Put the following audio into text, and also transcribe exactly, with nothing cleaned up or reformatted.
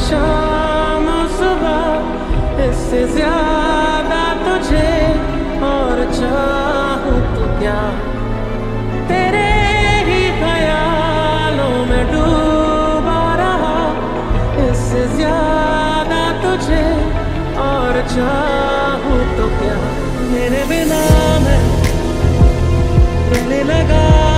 शाम सुबह, इससे ज्यादा तुझे और चाहूं तो क्या। तेरे ही ख्यालों में डूबा रहा, इससे ज्यादा तुझे और चाहूं तो क्या। मेरे बिना मैं गले लगा